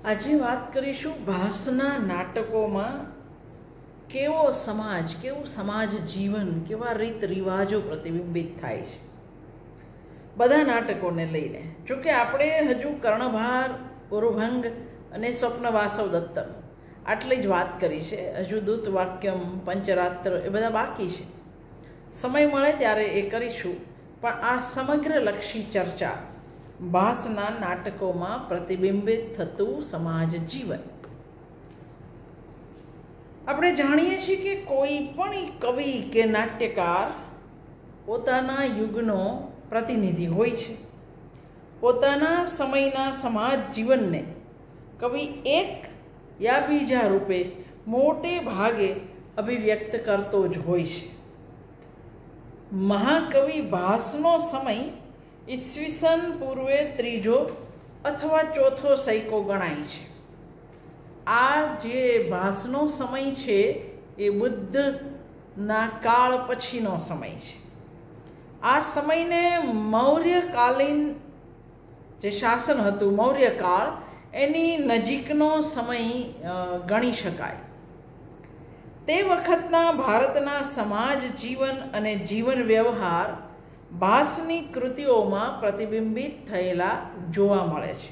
આજે વાત કરીશું ભાસના નાટકોમાં કેવો સમાજ જીવન, કેવા રીત રિવાજો પ્રતિબિંબિત થાય છે બધા નાટકોને લઈને. જોકે આપણે હજુ કર્ણભાર, ગુરુભંગ અને સ્વપ્ન વાસવ દત્તમ આટલી જ વાત કરી છે. હજુ દૂત વાક્યમ, પંચરાત્ર એ બધા બાકી છે. સમય મળે ત્યારે એ કરીશું. પણ આ સમગ્રલક્ષી ચર્ચા ભાસના નાટકોમાં પ્રતિબિંબિત થતું સમાજ જીવન. આપણે જાણીએ છીએ કે કોઈ પણ કવિ કે નાટ્યકાર પોતાના યુગનો પ્રતિનિધિ હોય છે. પોતાના સમયના સમાજ જીવનને કવિ એક યા બીજા રૂપે મોટે ભાગે અભિવ્યક્ત કરતો જ હોય છે. મહાકવિ ભાસનો સમય ઈસવીસન પૂર્વે 3 અથવા 4 સૈકો ગણાય છે. આ જે ભાસનો સમય છે એ બુદ્ધના કાળ પછીનો સમય છે. આ સમયને મૌર્યકાલીન જે શાસન હતું, મૌર્યકાળ, એની નજીકનો સમય ગણી શકાય. તે વખતના ભારતના સમાજ જીવન અને જીવન વ્યવહાર ભાસની કૃતિઓમાં પ્રતિબિંબિત થયેલા જોવા મળે છે.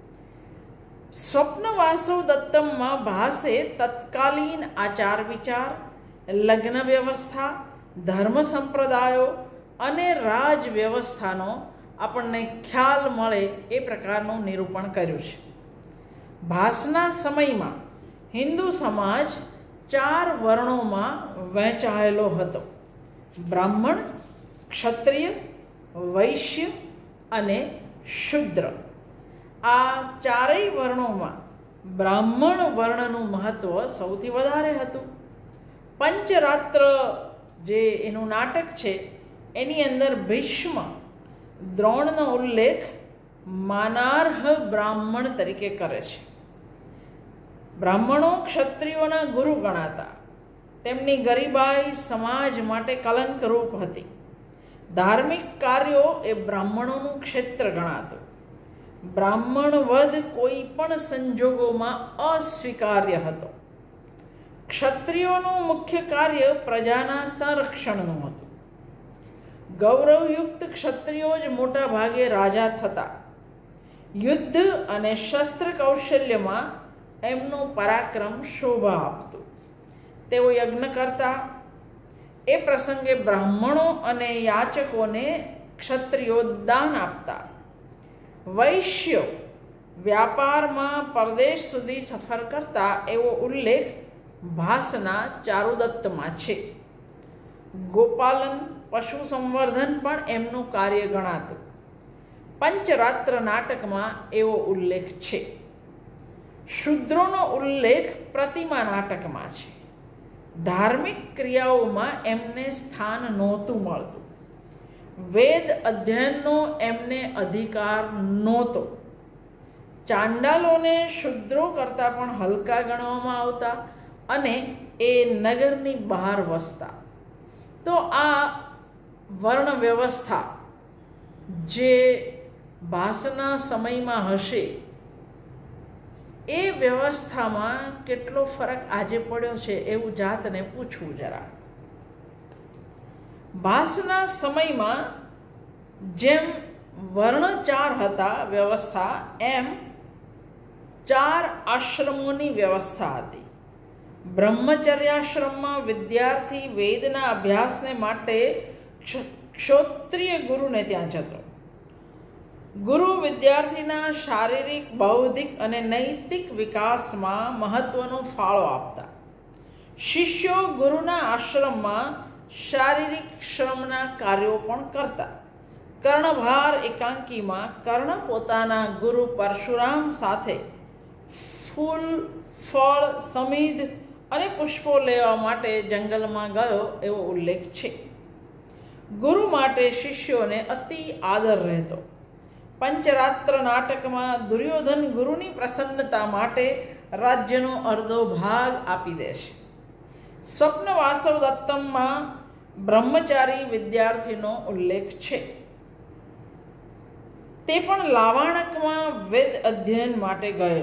સ્વપ્ન વાસવ દત્તમમાં ભાસે તત્કાલીન આચાર વિચાર, લગ્ન વ્યવસ્થા, ધર્મ સંપ્રદાયો અને રાજ વ્યવસ્થાનો આપણને ખ્યાલ મળે એ પ્રકારનું નિરૂપણ કર્યું છે. ભાસના સમયમાં હિન્દુ સમાજ 4 વર્ણોમાં વહેંચાયેલો હતો: બ્રાહ્મણ, ક્ષત્રિય, વૈશ્ય અને શૂદ્ર. આ 4 વર્ણોમાં બ્રાહ્મણ વર્ણનું મહત્વ સૌથી વધારે હતું. પંચરાત્ર જે એનું નાટક છે એની અંદર ભીષ્મ, દ્રોણનો ઉલ્લેખ માનાર્હ બ્રાહ્મણ તરીકે કરે છે. બ્રાહ્મણો ક્ષત્રિયોના ગુરુ ગણાતા. તેમની ગરીબાઈ સમાજ માટે કલંકરૂપ હતી. ધાર્મિક કાર્યો એ બ્રાહ્મણોનું ક્ષેત્ર ગણાતું. બ્રાહ્મણ વધ કોઈ પણ સંજોગોમાં અસ્વીકાર્ય હતો. ક્ષત્રિયોનું મુખ્ય કાર્ય પ્રજાના સંરક્ષણનું હતું. ગૌરવયુક્ત ક્ષત્રિયો જ મોટા ભાગે રાજા થતા. યુદ્ધ અને શસ્ત્ર કૌશલ્યમાં એમનું પરાક્રમ શોભા આપતું. તેઓ યજ્ઞ કરતા. એ પ્રસંગે બ્રાહ્મણો અને યાચકોને ક્ષત્રિયો દાન આપતા. વૈશ્યો વ્યાપારમાં પરદેશ સુધી સફર કરતા એવો ઉલ્લેખ ભાસના ચારુદત્તમાં છે. ગોપાલન, પશુ સંવર્ધન પણ એમનું કાર્ય ગણાતું. પંચરાત્ર નાટકમાં એવો ઉલ્લેખ છે. શૂદ્રોનો ઉલ્લેખ પ્રતિમા નાટકમાં છે. ધાર્મિક ક્રિયાઓમાં એમને સ્થાન નહોતું મળતું. વેદ અધ્યયનનો એમને અધિકાર નહોતો. ચાંડાલોને શૂદ્રો કરતાં પણ હલકા ગણવામાં આવતા અને એ નગરની બહાર વસતા. તો આ વર્ણ વ્યવસ્થા જે ભાસના સમયમાં હશે, એ વ્યવસ્થામાં કેટલો ફરક આજે પડ્યો છે એવું જાતને પૂછવું જરા. ભાસના સમયમાં જેમ વર્ણ 4 હતા વ્યવસ્થા, એમ 4 આશ્રમોની વ્યવસ્થા હતી. બ્રહ્મચર્યાશ્રમમાં વિદ્યાર્થી વેદના અભ્યાસને માટે ક્ષોત્રિય ગુરુને ત્યાં જતો. ગુરુ વિદ્યાર્થીના શારીરિક, બૌદ્ધિક અને નૈતિક વિકાસમાં મહત્વનો ફાળો આપતા. શિષ્યો ગુરુના આશ્રમમાં શારીરિક શ્રમના કાર્યો પણ કરતા. કર્ણભાર એકાંકીમાં કર્ણ પોતાના ગુરુ પરશુરામ સાથે ફૂલ, ફળ, સમિધ અને પુષ્પો લેવા માટે જંગલમાં ગયો એવો ઉલ્લેખ છે. ગુરુ માટે શિષ્યોને અતિ આદર રહેતો. પંચરાત્ર નાટકમાં દુર્યોધન ગુરુની પ્રસન્નતા માટે રાજ્યનો અડધો ભાગ આપી દે છે. સ્વપ્ન વાસવ દત્તમમાં બ્રહ્મચારી વિદ્યાર્થીનો ઉલ્લેખ છે. તે પણ લાવાણકમાં વેદ અધ્યયન માટે ગયેલો.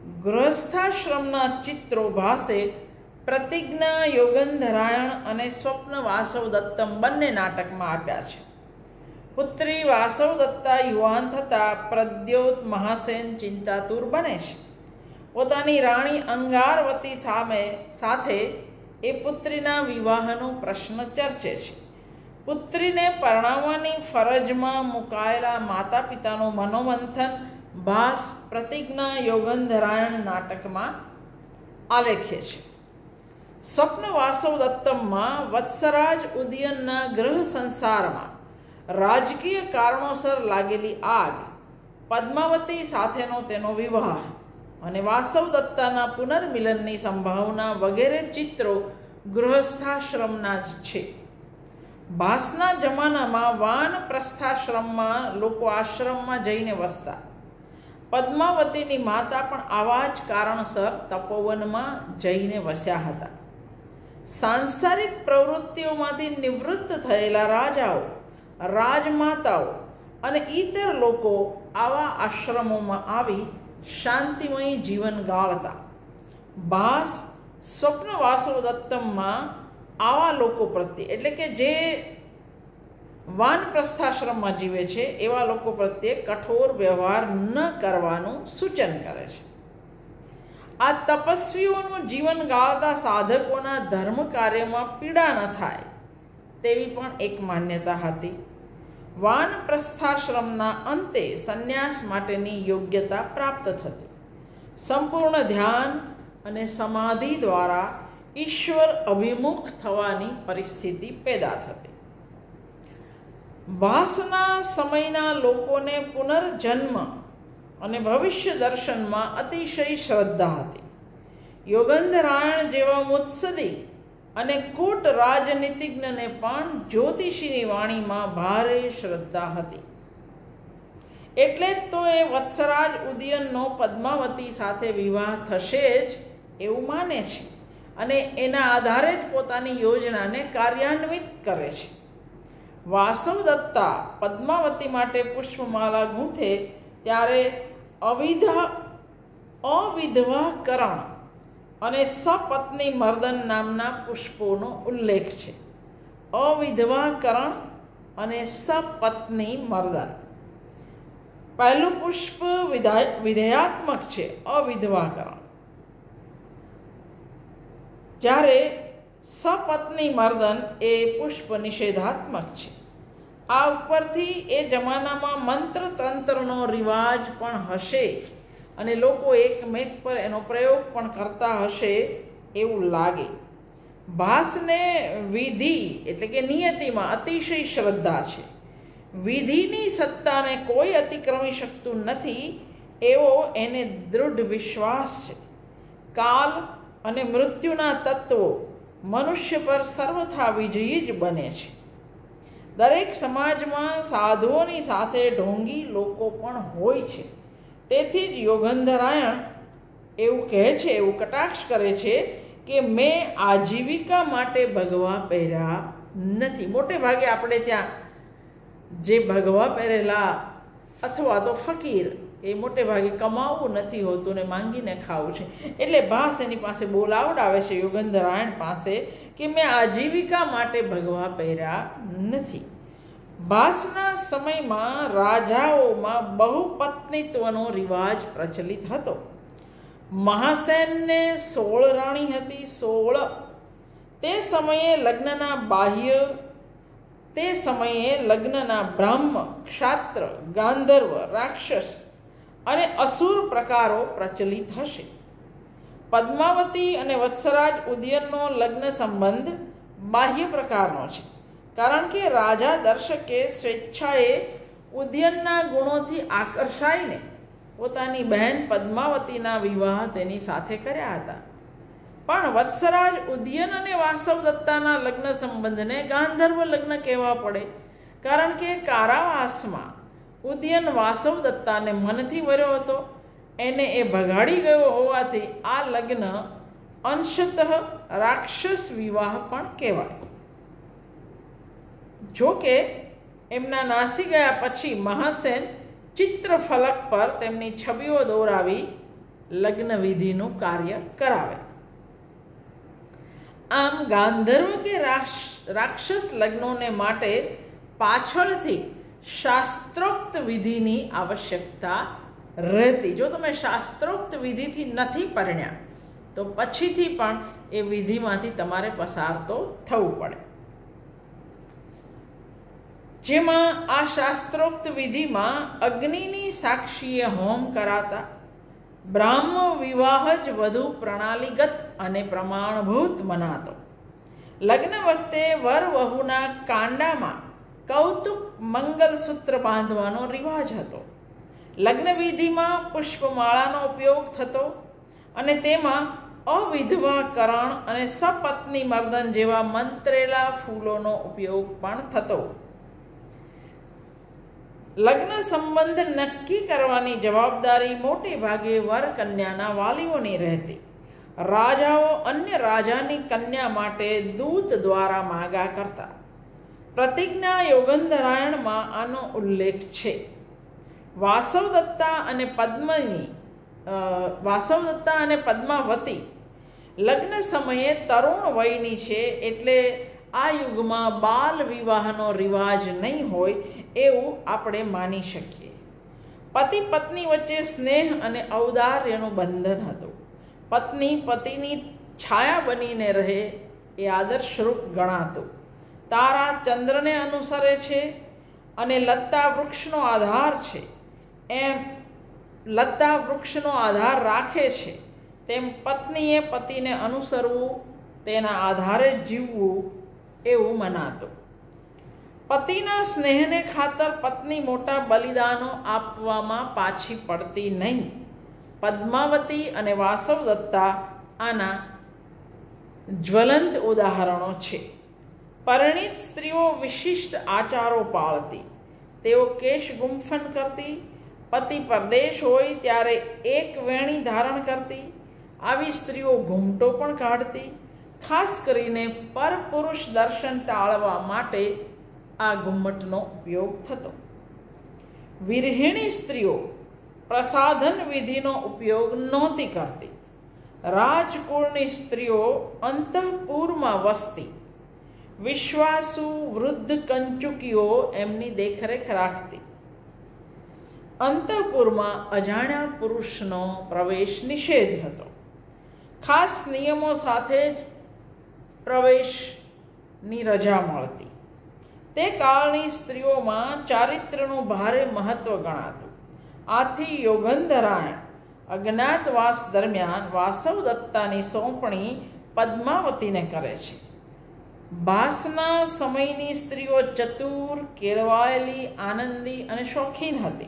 ગૃહસ્થાશ્રમના ચિત્રો ભાસે પ્રતિજ્ઞા, યોગંધરાયણ અને સ્વપ્ન વાસવદત્તમ બંને નાટકમાં આપ્યા છે. પુત્રી વાસવદત્તા યુવાન થતાં પ્રદ્યોત મહાસેન ચિંતાતુર બને છે. પોતાની રાણી અંગારવતી સાથે એ પુત્રીના વિવાહનો પ્રશ્ન ચર્ચે છે. પુત્રીને પરણાવવાની ફરજમાં મુકાયેલા માતા પિતાનું મનોમંથન ભાસ પ્રતિજ્ઞા, યોગંધરાયણ નાટકમાં આલેખે છે. સ્વપ્ન વાસવદત્તમમાં વત્સરાજ ઉદયનના ગ્રહ સંસારમાં રાજકીય કારણોસર લાગેલી આગ, પદ્માવતી સાથેનો તેનો વિવાહ અને વાસવદત્તાના પુનર્મિલનની સંભાવના વગેરે ચિત્રો ગૃહસ્થાશ્રમના જ છે. ભાસના જમાનામાં વાનપ્રસ્થાશ્રમમાં લોકો આશ્રમમાં જઈને વસતા. પદ્માવતીની માતા પણ આવા જ કારણસર તપોવનમાં જઈને વસ્યા હતા. સાંસારિક પ્રવૃત્તિઓમાંથી નિવૃત્ત થયેલા રાજાઓ, રાજમાતાઓ અને ઇતર લોકો આવા આશ્રમોમાં આવી શાંતિમય જીવન ગાળતા. ભાસ સ્વપ્ન વાસવદત્તમમાં આવા લોકો પ્રત્યે, એટલે કે જે વાનપ્રસ્થાશ્રમમાં જીવે છે એવા લોકો પ્રત્યે કઠોર વ્યવહાર ન કરવાનું સૂચન કરે છે. આ તપસ્વીઓનું જીવન ગાળતા સાધકોના ધર્મ કાર્યમાં પીડા ન થાય તેવી પણ એક માન્યતા હતી. વાનપ્રસ્થાશ્રમના અંતે સંન્યાસ માટેની યોગ્યતા પ્રાપ્ત થતી. સંપૂર્ણ ધ્યાન અને સમાધિ દ્વારા ઈશ્વર અભિમુખ થવાની પરિસ્થિતિ પેદા થતી. ભાસના સમયના લોકોને પુનર્જન્મ અને ભવિષ્ય દર્શનમાં અતિશય શ્રદ્ધા હતી. યોગંધરાયણ જેવા મુત્સદી અને કૂટ રાજનીતિજ્ઞને પણ જ્યોતિષીની વાણીમાં ભારે શ્રદ્ધા હતી. એટલે જ તો એ વત્સરાજ ઉદયનનો પદ્માવતી સાથે વિવાહ થશે જ એવું માને છે અને એના આધારે જ પોતાની યોજનાને કાર્યાન્વિત કરે છે. વાસવદત્તા પદ્માવતી માટે પુષ્પમાલા ગૂંથે ત્યારે અવિધવાકરણ અને સપત્ની મર્દન નામના પુષ્પોનો ઉલ્લેખ છે. અવિધવાકરણ અને સપત્ની મર્દન. પહેલું પુષ્પ વિધેયાત્મક છે, અવિધવાકરણ, જ્યારે સપત્ની મર્દન એ પુષ્પ નિષેધાત્મક છે. આ ઉપરથી એ જમાનામાં મંત્ર તંત્રનો રિવાજ પણ હશે અને લોકો એકમેક પર એનો પ્રયોગ પણ કરતા હશે એવું લાગે. ભાસને વિધિ એટલે કે નિયતિમાં અતિશય શ્રદ્ધા છે. વિધિની સત્તાને કોઈ અતિક્રમી શકતું નથી એવો એને દૃઢ વિશ્વાસ છે. કાલ અને મૃત્યુના તત્વો મનુષ્ય પર સર્વથા વિજયી જ બને છે. દરેક સમાજમાં સાધુઓની સાથે ઢોંગી લોકો પણ હોય છે. તેથી જ યોગંધરાયણ એવું કહે છે, એવું કટાક્ષ કરે છે કે મેં આજીવિકા માટે ભગવા પહેર્યા નથી. મોટે ભાગે આપણે ત્યાં જે ભગવા પહેરેલા અથવા તો ફકીર એ મોટે ભાગે કમાવવું નથી હોતું ને માંગીને ખાવું છે. એટલે ભાસ એની પાસે બોલાવડાવે છે યોગંધરાયણ પાસે કે મેં આજીવિકા માટે ભગવા પહેર્યા નથી. ભાસના સમયમાં રાજાઓમાં બહુપત્નીત્વનો રિવાજ પ્રચલિત હતો. મહાસેનને 16 રાણી હતી. 16. તે સમયે લગ્નના બ્રાહ્મ, ક્ષાત્ર, ગાંધર્વ, રાક્ષસ અને અસુર પ્રકારો પ્રચલિત હશે. પદ્માવતી અને વત્સરાજ ઉદયનનો લગ્ન સંબંધ બાહ્ય પ્રકારનો છે, કારણ કે રાજા દર્શકે સ્વેચ્છાએ ઉદયનના ગુણોથી આકર્ષાઈને પોતાની બહેન પદ્માવતીના વિવાહ તેની સાથે કર્યા હતા. પણ વત્સરાજ ઉદયન અને વાસવદત્તાના લગ્ન સંબંધને ગાંધર્વ લગ્ન કહેવા પડે, કારણ કે કારાવાસમાં ઉદયન વાસવદત્તાને મનથી વર્યો હતો. એને એ ભગાડી ગયો હોવાથી આ લગ્ન અંશતઃ રાક્ષસ વિવાહ પણ કહેવાય. જો કે એમના નાસી ગયા પછી મહાસેન ચિત્રફલક પર તેમની છબીઓ દોરાવી લગ્ન વિધિનું કાર્ય કરાવે. આમ ગાંધર્વ કે રાક્ષસ લગ્નોને માટે પાછળથી શાસ્ત્રોક્ત વિધિની આવશ્યકતા રહેતી. જો તમે શાસ્ત્રોક્ત વિધિથી નથી પરિણ્યા તો પછીથી પણ એ વિધિમાંથી તમારે પસાર તો થવું પડે. જેમાં આ શાસ્ત્રોક્ત વિધિમાં અગ્નિની સાક્ષીએ હોમ કરાતા, બ્રાહ્મ વિવાહ જ વધુ પ્રણાલીગત અને પ્રમાણભૂત મનાતો. લગ્ન વખતે વર વહુના કાંડામાં કૌતુક મંગલસૂત્ર બાંધવાનો રિવાજ હતો. લગ્ન વિધિમાં પુષ્પમાળાનો ઉપયોગ થતો અને તેમાં અવિધવાકરણ અને સપત્ની મર્દન જેવા મંત્રેલા ફૂલોનો ઉપયોગ પણ થતો. લગ્ન સંબંધ નક્કી કરવાની જવાબદારી મોટે ભાગે વર કન્યાના વાલીઓની રહેતી. રાજાઓ અન્ય રાજાની કન્યા માટે દૂત દ્વારા માગા કરતા. પ્રતિજ્ઞા યોગંધરાયણમાં આનો ઉલ્લેખ છે. વાસવદત્તા અને પદ્માવતી લગ્ન સમયે તરુણ વયની છે, એટલે આ યુગમાં બાલ વિવાહનો રિવાજ નહીં હોય એવું આપણે માની શકીએ. પતિ પત્ની વચ્ચે સ્નેહ અને ઔદાર્યનું બંધન હતું. પત્ની પતિની છાયા બનીને રહે એ આદર્શરૂપ ગણાતું. તારા ચંદ્રને અનુસરે છે અને લતા વૃક્ષનો આધાર છે, એમ લતા વૃક્ષનો આધાર રાખે છે, તેમ પત્નીએ પતિને અનુસરવું, તેના આધારે જીવવું એવું મનાતું. પતિના સ્નેહને ખાતર પત્ની મોટા બલિદાનો આપવામાં પાછી પડતી નહીં. પદ્માવતી અને વાસવદત્તા આના જ્વલંત ઉદાહરણો છે. પરિણીત સ્ત્રીઓ વિશિષ્ટ આચારો પાળતી. તેઓ કેશ ગુંફન કરતી. પતિ પરદેશ હોય ત્યારે એક વેણી ધારણ કરતી. આવી સ્ત્રીઓ ઘૂમટો પણ કાઢતી. ખાસ કરીને પરપુરુષ દર્શન ટાળવા માટે આ ઘૂમટનો ઉપયોગ થતો. વિરહિણી સ્ત્રીઓ પ્રસાધન વિધિનો ઉપયોગ નહોતી કરતી. રાજકુળની સ્ત્રીઓ અંતઃપુરમાં વસતી. વિશ્વાસુ વૃદ્ધ કંચુકીઓ એમની દેખરેખ રાખતી. અંતઃપુરમાં અજાણ્યા પુરુષનો પ્રવેશ નિષેધ હતો. ખાસ નિયમો સાથે જ પ્રવેશની રજા મળતી. તે કાળની સ્ત્રીઓમાં ચારિત્ર્યનું ભારે મહત્વ ગણાતું. આથી યોગંધરાયણ અજ્ઞાતવાસ દરમિયાન વાસવદત્તાની સોંપણી પદ્માવતીને કરે છે. ભાસના સમયની સ્ત્રીઓ ચતુર, કેળવાયેલી, આનંદી અને શોખીન હતી.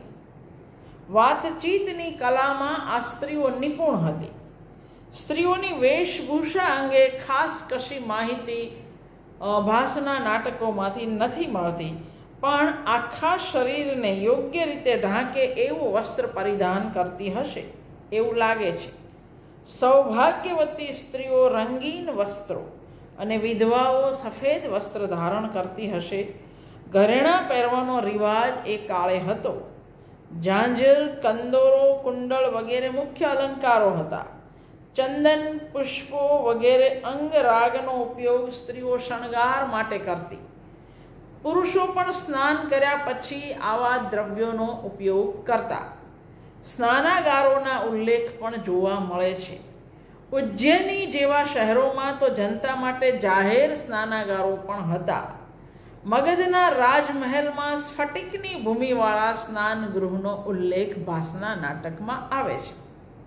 વાતચીતની કલામાં આ સ્ત્રીઓ નિપુણ હતી. સ્ત્રીઓની વેશભૂષા અંગે ખાસ કશી માહિતી ભાસના નાટકોમાંથી નથી મળતી, પણ આખા શરીરને યોગ્ય રીતે ઢાંકે એવું વસ્ત્ર પરિધાન કરતી હશે એવું લાગે છે. સૌભાગ્યવતી સ્ત્રીઓ રંગીન વસ્ત્રો અને વિધવાઓ સફેદ વસ્ત્ર ધારણ કરતી હશે. ઘરેણાં પહેરવાનો રિવાજ એ કાળે હતો. ઝાંઝર, કંદોરો, કુંડળ વગેરે મુખ્ય અલંકારો હતા. ચંદન, પુષ્પો વગેરે અંગરાગનો ઉપયોગ સ્ત્રીઓ શણગાર માટે કરતી. પુરુષો પણ સ્નાન કર્યા પછી આવા દ્રવ્યોનો ઉપયોગ કરતા. સ્નાનાગારોના ઉલ્લેખ પણ જોવા મળે છે. ઉજ્જૈની જેવા શહેરોમાં તો જનતા માટે જાહેર સ્નાનાગારો પણ હતા. મગધના રાજમહેલમાં સ્ફટિકની ભૂમિવાળા સ્નાન ગૃહનો ઉલ્લેખ ભાસના નાટકમાં આવે છે.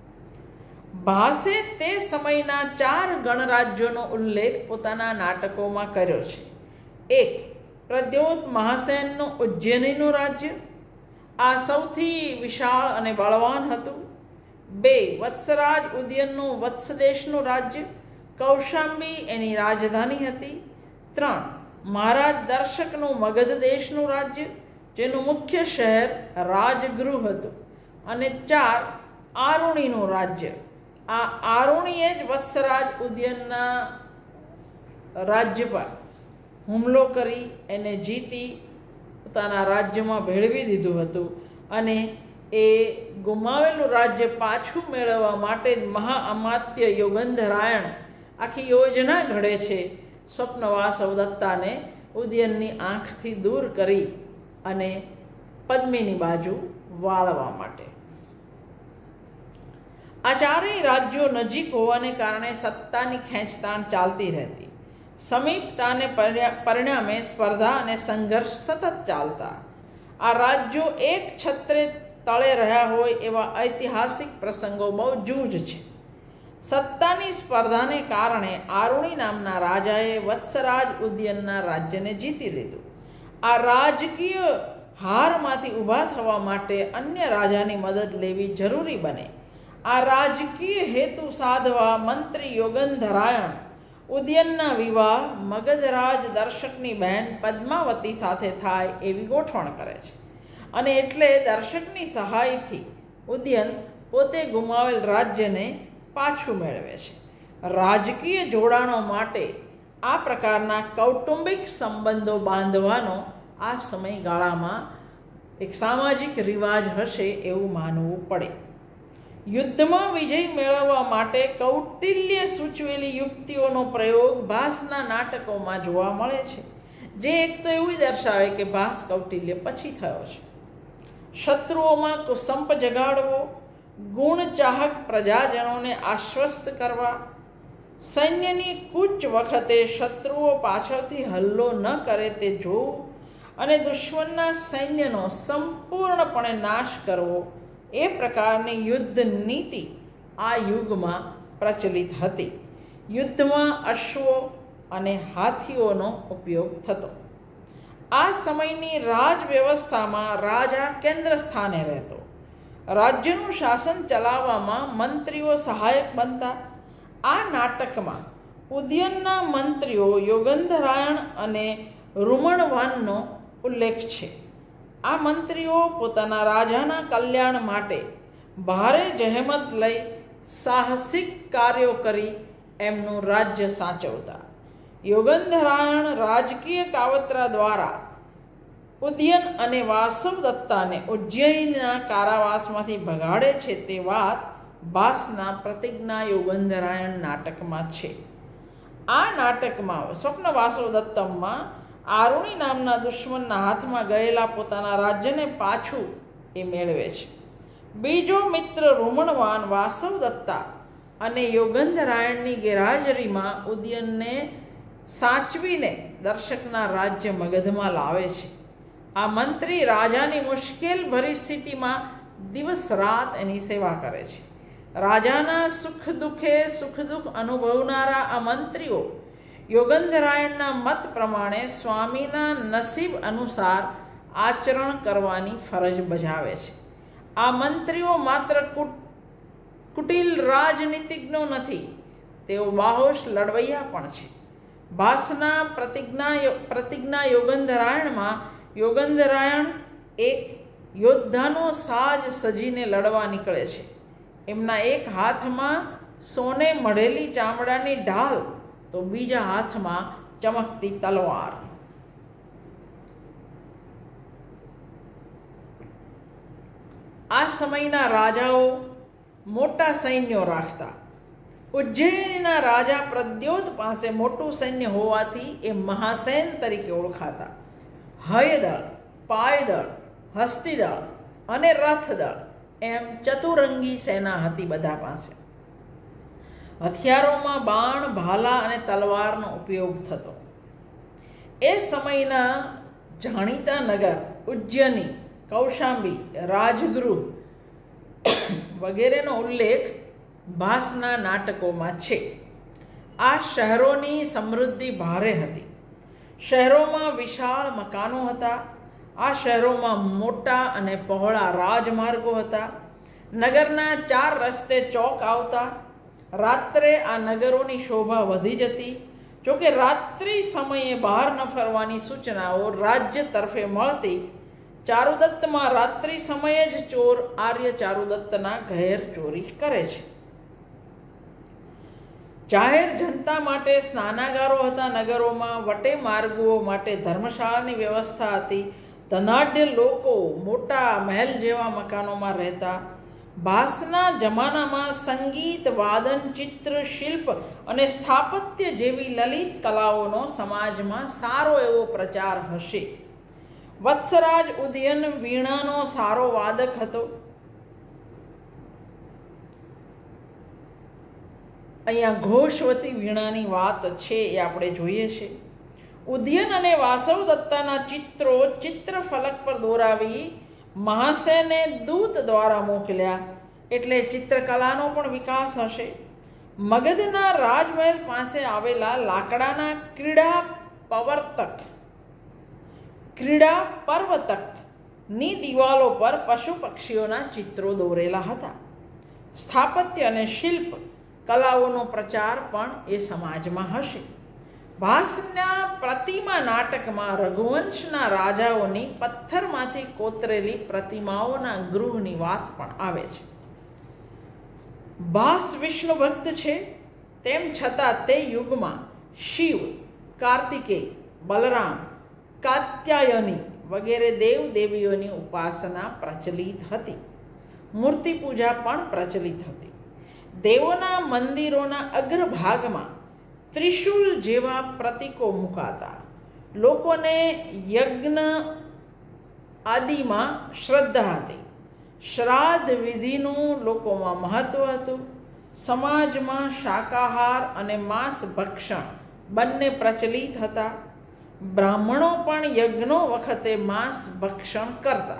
ભાસે તે સમયના 4 ગણરાજ્યોનો ઉલ્લેખ પોતાના નાટકોમાં કર્યો છે. 1. પ્રદ્યોત મહાસેનનું ઉજ્જૈનીનું રાજ્ય. આ સૌથી વિશાળ અને બળવાન હતું. 2. વત્સરાજ ઉદયનનું વત્સદેશનું રાજ્ય. કૌશાંબી એની રાજધાની હતી. 3. મહારાજ દર્શકનું મગધ દેશનું રાજ્ય, જેનું મુખ્ય શહેર રાજગૃહ હતું. અને 4. આરુણીનું રાજ્ય. આ આરુણીએ જ વત્સરાજ ઉદયનના રાજ્ય પર હુમલો કરી એને જીતી પોતાના રાજ્યમાં ભેળવી દીધું હતું અને એ ગુમાવેલું રાજ્ય પાછું મેળવવા માટે જ મહાઅમાત્ય યોગંધરાયણ આખી યોજના ઘડે છે સ્વપ્ન વાસવ દત્તાને ઉદયનની આંખથી દૂર કરી અને પદ્મિની બાજુ વાળવા માટે. આ ચારેય રાજ્યો નજીક હોવાને કારણે સત્તાની ખેંચતાણ ચાલતી રહેતી. સમીપતાને પરિણામે સ્પર્ધા અને સંઘર્ષ સતત ચાલતા. આ રાજ્યો એક છત્રે તળે રહ્યા હોય એવા ઐતિહાસિક પ્રસંગો બહુ જૂજ છે. સત્તાની સ્પર્ધાને કારણે આરુણી નામના રાજાએ વત્સરાજ ઉદયનના રાજ્યને જીતી લીધું. આ રાજકીય હારમાંથી ઊભા થવા માટે અન્ય રાજાની મદદ લેવી જરૂરી બને. આ રાજકીય હેતુ સાધવા મંત્રી યોગંધરાયણ ઉદયનના વિવાહ મગધરાજ દર્શકની બહેન પદ્માવતી સાથે થાય એવી ગોઠવણ કરે છે અને એટલે દર્શકની સહાયથી ઉદયન પોતે ગુમાવેલ રાજ્યને પાછું મેળવે છે. રાજકીય જોડાણો માટે આ પ્રકારના કૌટુંબિક સંબંધો બાંધવાનો આ સમયગાળામાં એક સામાજિક રિવાજ હશે એવું માનવું પડે. યુદ્ધમાં વિજય મેળવવા માટે કૌટિલ્ય સૂચવેલી યુક્તિઓનો પ્રયોગ ભાસના નાટકોમાં જોવા મળે છે, જે એક તો એવું દર્શાવે કે ભાસ કૌટિલ્ય પછી થયો છે. શત્રુઓમાં કુસંપ જગાડવો, ગુણ ચાહક પ્રજાજનોને આશ્વસ્ત કરવા, સૈન્યની કૂચ વખતે શત્રુઓ પાછળથી હલ્લો ન કરે તે જોવું અને દુશ્મનના સૈન્યનો સંપૂર્ણપણે નાશ કરવો એ પ્રકારની યુદ્ધ નીતિ આ યુગમાં પ્રચલિત હતી. યુદ્ધમાં અશ્વો અને હાથીઓનો ઉપયોગ થતો. આ સમયની રાજ વ્યવસ્થામાં રાજા કેન્દ્ર સ્થાને રહેતો. રાજ્યનું શાસન ચલાવવામાં મંત્રીઓ સહાયક બનતા. આ નાટકમાં ઉદયનના મંત્રીઓ યોગંધરાયણ અને રૂમણવાનનો ઉલ્લેખ છે. આ મંત્રીઓ પોતાના રાજાના કલ્યાણ માટે ભારે જહેમત લઈ સાહસિક કાર્યો કરી એમનું રાજ્ય સાચવતા. યોગંધરાયણ રાજકીય કાવતરા દ્વારા ઉદયન અને વાસવદત્તાને ઉજ્જૈનના કારાવાસમાંથી ભગાડે છે તે વાત ભાસના પ્રતિજ્ઞા યોગંધરાયણ નાટકમાં છે. આ નાટકમાં સ્વપ્ન વાસવદત્તમમાં આરુણી નામના દુશ્મનના હાથમાં ગયેલા પોતાના રાજ્યને પાછું એ મેળવે છે. બીજો મિત્ર રૂમણવાન વાસવદત્તા અને યોગંધરાયણની ગેરહાજરીમાં ઉદયનને સાચવીને દર્શકના રાજ્ય મગધમાં લાવે છે. આ મંત્રી રાજાની મુશ્કેલ પરિસ્થિતિમાં દિવસ રાત એની સેવા કરે છે. રાજાના સુખ દુઃખ અનુભવનારા આ મંત્રીઓ યોગંધરાયણના મત પ્રમાણે સ્વામીના નસીબ અનુસાર આચરણ કરવાની ફરજ બજાવે છે. આ મંત્રીઓ માત્ર કુટિલ રાજનીતિજ્ઞો નથી, તેઓ બાહોશ લડવૈયા પણ છે. ભાસના પ્રતિજ્ઞા યોગંધરાયણમાં યોગંધરાયણ એક યોદ્ધાનો સાજ સજીને લડવા નીકળે છે. એમના એક હાથમાં સોને મઢેલી ચામડાની ઢાલ તો બીજા હાથમાં ચમકતી તલવાર. આ સમયના રાજાઓ મોટા સૈન્યો રાખતા. ઉજ્જૈનના રાજા પ્રદ્યોત પાસે મોટું સૈન્ય હોવાથી એ મહાસૈન તરીકે ઓળખાતા. હયદળ, પાયદળ, હસ્તિદળ અને રથદળ એમ ચતુરંગી સેના હતી બધા પાસે. હથિયારોમાં બાણ, ભાલા અને તલવારનો ઉપયોગ થતો. એ સમયના જાણીતા નગર ઉજ્જૈની, કૌશાંબી, રાજગૃહ વગેરેનો ઉલ્લેખ ભાસના નાટકોમાં છે. આ શહેરોની સમૃદ્ધિ ભારે હતી. શહેરોમાં વિશાળ મકાનો હતા. આ શહેરોમાં મોટા અને પહોળા રાજમાર્ગો હતા. નગરના 4 રસ્તે ચોક આવતા. રાત્રે આ નગરોની શોભા વધી જતી. જોકે રાત્રિ સમયે બહાર ન ફરવાની સૂચનાઓ રાજ્ય તરફે મળતી. ચારુદત્તમાં રાત્રિ સમયે જ ચોર આર્ય ચારુદત્તના ઘેર ચોરી કરે છે. જાહેર જનતા માટે સ્નાનાગારો હતા. નગરોમાં વટે માર્ગો માટે ધર્મશાળાની વ્યવસ્થા હતી. ધનાઢ્ય લોકો મોટા મહેલ જેવા મકાનોમાં રહેતા. ભાસના જમાનામાં સંગીત, વાદન, ચિત્ર, શિલ્પ અને સ્થાપત્ય જેવી લલિત કલાઓનો સમાજમાં સારો એવો પ્રચાર હશે. વત્સરાજ ઉદયન વીણાનો સારો વાદક હતો. અહીંયા ઘોષવતી વીણાની વાત છે એ આપણે જોઈએ છે. ઉદયન અને વાસવ દત્તાના ચિત્રો ચિત્રફલક પર દોરાવી મહાસેને દૂત દ્વારા મોકલ્યા, એટલે ચિત્રકલાનો પણ વિકાસ હશે. મગધના રાજમહેલ પાસે આવેલા લાકડાના ક્રીડા પર્વતકની દિવાલો પર પશુ પક્ષીઓના ચિત્રો દોરેલા હતા. સ્થાપત્ય અને શિલ્પ કલાઓનો પ્રચાર પણ એ સમાજમાં હશે. ભાસના પ્રતિમા નાટકમાં રઘુવંશના રાજાઓની પથ્થરમાંથી કોતરેલી પ્રતિમાઓના ગૃહની વાત પણ આવે છે. ભાસ વિષ્ણુ ભક્ત છે, તેમ છતાં તે યુગમાં શિવ, કાર્તિકેય, બલરામ, કાત્યાયની વગેરે દેવ દેવીઓની ઉપાસના પ્રચલિત હતી. મૂર્તિ પૂજા પણ પ્રચલિત હતી. દેવોના મંદિરોના અગ્રભાગમાં ત્રિશૂલ જેવા પ્રતીકો મુકાતા. લોકોને યજ્ઞ આદિમાં શ્રદ્ધા હતી. શ્રાદ્ધ વિધિનું લોકોમાં મહત્વ હતું. સમાજમાં શાકાહાર અને માંસ ભક્ષણ બંને પ્રચલિત હતા. બ્રાહ્મણો પણ યજ્ઞો વખતે માંસ ભક્ષણ કરતા.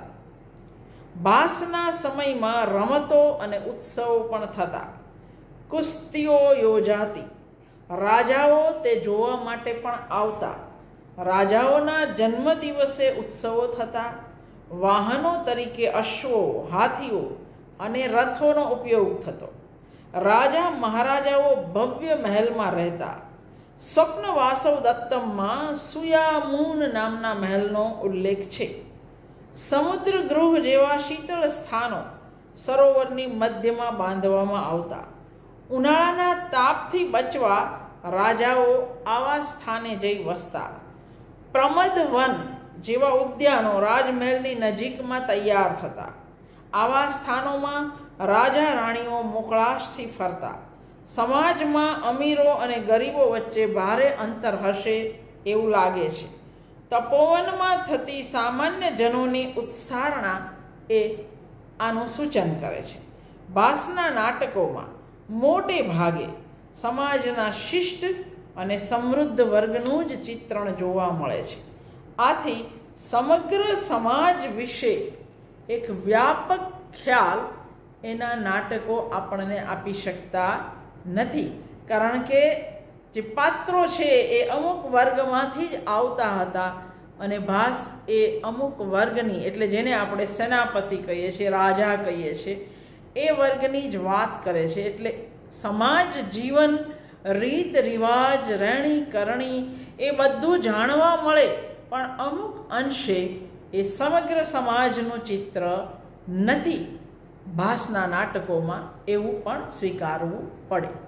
ભાસના સમયમાં રમતો અને ઉત્સવો પણ થતા. કુસ્તીઓ યોજાતી. રાજાઓ તે જોવા માટે પણ આવતા. રાજાઓના જન્મદિવસે ઉત્સવો થતા. વાહનો તરીકે અશ્વો, હાથીઓ અને રથોનો ઉપયોગ થતો. રાજા મહારાજાઓ ભવ્ય મહેલમાં રહેતા. સ્વપ્ન વાસવ દત્તમમાં સુયામૂન નામના મહેલનો ઉલ્લેખ છે. સમુદ્ર ગૃહ જેવા શીતળ સ્થાનો સરોવરની મધ્યમાં બાંધવામાં આવતા. ઉનાળાના તાપથી બચવા રાજાઓ આવા સ્થાને જઈ વસતા. પ્રમદ વન જેવા ઉદ્યાનો રાજમહેલની નજીકમાં તૈયાર થતા. આવા સ્થાનોમાં રાજા રાણીઓ મોકળાશથી ફરતા. સમાજમાં અમીરો અને ગરીબો વચ્ચે ભારે અંતર હશે એવું લાગે છે. તપોવનમાં થતી સામાન્ય જનોની ઉત્સારણા એ આનું સૂચન કરે છે. ભાસના નાટકોમાં મોટે ભાગે સમાજના શિષ્ટ અને સમૃદ્ધ વર્ગનું જ ચિત્રણ જોવા મળે છે. આથી સમગ્ર સમાજ વિશે એક વ્યાપક ખ્યાલ એના નાટકો આપણને આપી શકતા નથી, કારણ કે જે પાત્રો છે એ અમુક વર્ગમાંથી જ આવતા હતા અને ભાસ એ અમુક વર્ગની, એટલે જેને આપણે સેનાપતિ કહીએ છીએ, રાજા કહીએ છીએ, એ વર્ગની જ વાત કરે છે. એટલે સમાજ જીવન, રીત રિવાજ, રહેણી કરણી એ બધું જાણવા મળે, પણ અમુક અંશે એ સમગ્ર સમાજનું ચિત્ર નથી ભાસના નાટકોમાં, એવું પણ સ્વીકારવું પડે.